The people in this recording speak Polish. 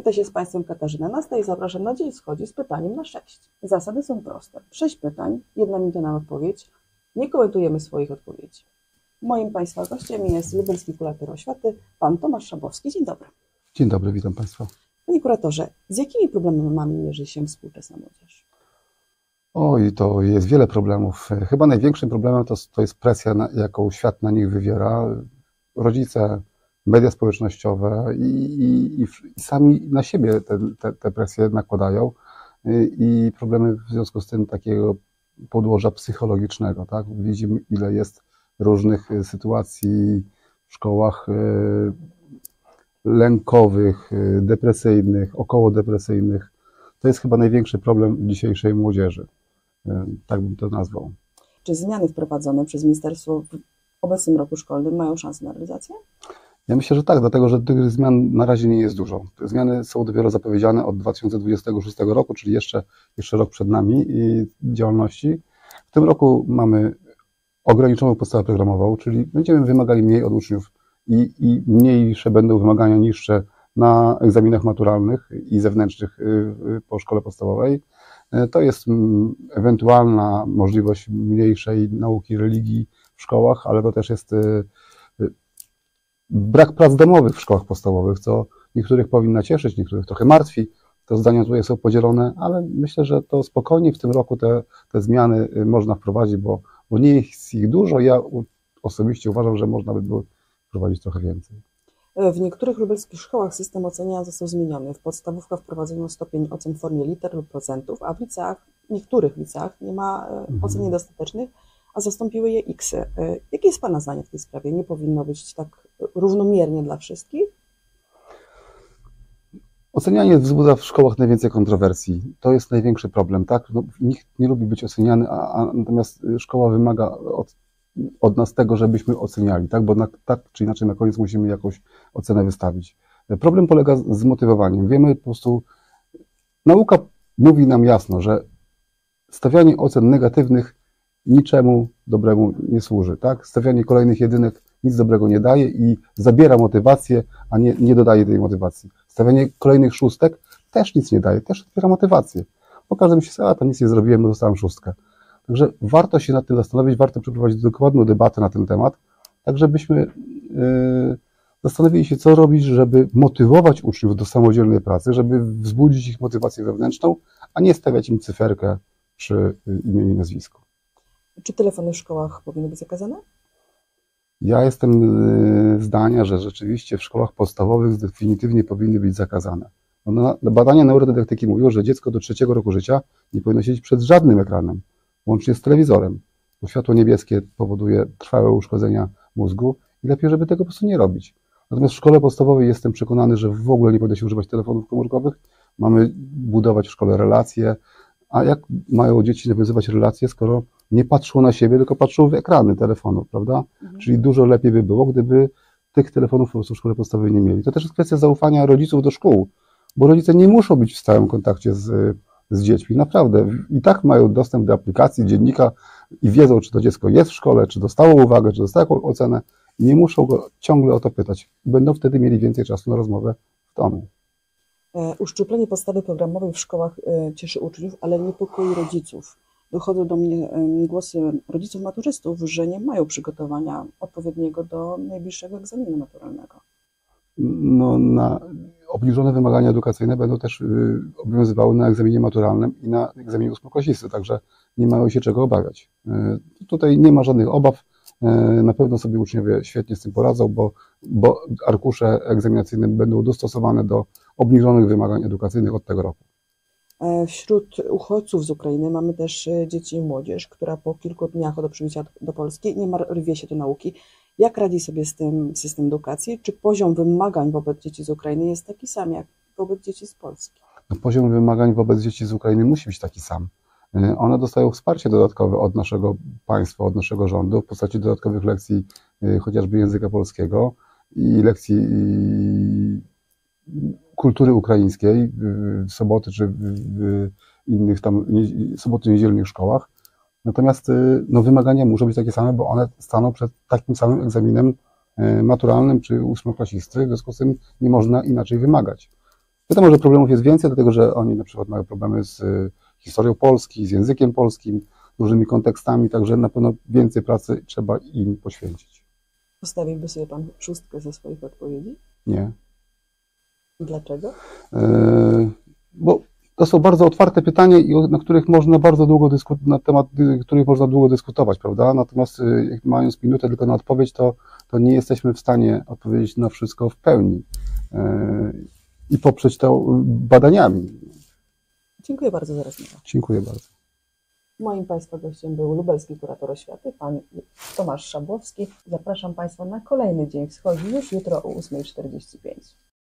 Witam się z Państwem Katarzyna Nasta i zapraszam na Dzień Wschodzi z pytaniem na 6. Zasady są proste. 6 pytań, 1 minuta na odpowiedź. Nie komentujemy swoich odpowiedzi. Moim Państwa gościem jest lubelski kurator oświaty, Pan Tomasz Szabowski. Dzień dobry. Dzień dobry, witam Państwa. Panie kuratorze, z jakimi problemami mierzy się współczesna młodzież? Oj, to jest wiele problemów. Chyba największym problemem to jest presja, jaką świat na nich wywiera. Rodzice, media społecznościowe i sami na siebie te presje nakładają i problemy w związku z tym takiego podłoża psychologicznego. Tak? Widzimy, ile jest różnych sytuacji w szkołach lękowych, depresyjnych, okołodepresyjnych. To jest chyba największy problem dzisiejszej młodzieży. Tak bym to nazwał. Czy zmiany wprowadzone przez ministerstwo w obecnym roku szkolnym mają szansę na realizację? Ja myślę, że tak, dlatego że tych zmian na razie nie jest dużo. Te zmiany są dopiero zapowiedziane od 2026 roku, czyli jeszcze rok przed nami i działalności. W tym roku mamy ograniczoną podstawę programową, czyli będziemy wymagali mniej od uczniów i mniejsze będą wymagania niższe na egzaminach maturalnych i zewnętrznych po szkole podstawowej. To jest ewentualna możliwość mniejszej nauki religii w szkołach, ale to też jest brak prac domowych w szkołach podstawowych, co niektórych powinno cieszyć, niektórych trochę martwi. To zdania tutaj są podzielone, ale myślę, że to spokojnie w tym roku te zmiany można wprowadzić, bo nie jest ich dużo. Ja osobiście uważam, że można by było wprowadzić trochę więcej. W niektórych lubelskich szkołach system oceniania został zmieniony. W podstawówkach wprowadzono stopień ocen w formie liter lub procentów, a w niektórych liceach nie ma ocen niedostatecznych, a zastąpiły je X-y. Jakie jest Pana zdanie w tej sprawie? Nie powinno być tak równomiernie dla wszystkich? Ocenianie wzbudza w szkołach najwięcej kontrowersji. To jest największy problem, tak? No, nikt nie lubi być oceniany, natomiast szkoła wymaga od nas tego, żebyśmy oceniali, tak? Bo tak czy inaczej na koniec musimy jakąś ocenę wystawić. Problem polega z motywowaniem. Wiemy po prostu, nauka mówi nam jasno, że stawianie ocen negatywnych niczemu dobremu nie służy, tak? Stawianie kolejnych jedynek nic dobrego nie daje i zabiera motywację, a nie dodaje tej motywacji. Stawianie kolejnych szóstek też nic nie daje, też odbiera motywację. Po każdym się, to nic nie zrobiłem, dostałem szóstkę. Także warto się nad tym zastanowić, warto przeprowadzić dokładną debatę na ten temat, tak żebyśmy zastanowili się, co robić, żeby motywować uczniów do samodzielnej pracy, żeby wzbudzić ich motywację wewnętrzną, a nie stawiać im cyferkę przy imieniu i nazwisku. Czy telefony w szkołach powinny być zakazane? Ja jestem zdania, że rzeczywiście w szkołach podstawowych definitywnie powinny być zakazane. Badania neurodydaktyki mówią, że dziecko do 3 roku życia nie powinno siedzieć przed żadnym ekranem, łącznie z telewizorem, bo światło niebieskie powoduje trwałe uszkodzenia mózgu i lepiej, żeby tego po prostu nie robić. Natomiast w szkole podstawowej jestem przekonany, że w ogóle nie powinno się używać telefonów komórkowych. Mamy budować w szkole relacje, a jak mają dzieci nawiązywać relacje, skoro nie patrzą na siebie, tylko patrzą w ekrany telefonów, prawda? Czyli dużo lepiej by było, gdyby tych telefonów po prostu w szkole podstawowej nie mieli. To też jest kwestia zaufania rodziców do szkół, bo rodzice nie muszą być w stałym kontakcie z dziećmi. Naprawdę. I tak mają dostęp do aplikacji, dziennika i wiedzą, czy to dziecko jest w szkole, czy dostało uwagę, czy dostało jakąś ocenę i nie muszą go ciągle o to pytać. Będą wtedy mieli więcej czasu na rozmowę w domu. Uszczuplenie podstawy programowej w szkołach cieszy uczniów, ale niepokoi rodziców. Dochodzą do mnie głosy rodziców maturzystów, że nie mają przygotowania odpowiedniego do najbliższego egzaminu maturalnego. No, obniżone wymagania edukacyjne będą też obowiązywały na egzaminie maturalnym i na egzaminie ósmoklasisty, także nie mają się czego obawiać. Tutaj nie ma żadnych obaw. Na pewno sobie uczniowie świetnie z tym poradzą, bo arkusze egzaminacyjne będą dostosowane do obniżonych wymagań edukacyjnych od tego roku. Wśród uchodźców z Ukrainy mamy też dzieci i młodzież, która po kilku dniach od przybycia do Polski niemal rwie się do nauki. Jak radzi sobie z tym system edukacji? Czy poziom wymagań wobec dzieci z Ukrainy jest taki sam jak wobec dzieci z Polski? No, poziom wymagań wobec dzieci z Ukrainy musi być taki sam. One dostają wsparcie dodatkowe od naszego państwa, od naszego rządu w postaci dodatkowych lekcji chociażby języka polskiego i lekcji kultury ukraińskiej w soboty czy w innych tam soboty niedzielnych szkołach. Natomiast no, wymagania muszą być takie same, bo one staną przed takim samym egzaminem maturalnym czy ósmoklasisty, w związku z tym nie można inaczej wymagać. Wiadomo, że problemów jest więcej, dlatego że oni na przykład mają problemy z historią Polski, z językiem polskim, różnymi kontekstami, także na pewno więcej pracy trzeba im poświęcić. Postawiłby sobie Pan 6 ze swoich odpowiedzi? Nie? Dlaczego? Bo to są bardzo otwarte pytania, na których można bardzo długo na temat których można długo dyskutować, prawda? Natomiast mając minutę tylko na odpowiedź, to nie jesteśmy w stanie odpowiedzieć na wszystko w pełni i poprzeć to badaniami. Dziękuję bardzo za rozmowę. Dziękuję bardzo. Moim Państwa gościem był lubelski kurator oświaty, pan Tomasz Szabłowski. Zapraszam Państwa na kolejny Dzień Wschodzi już jutro o 8:45.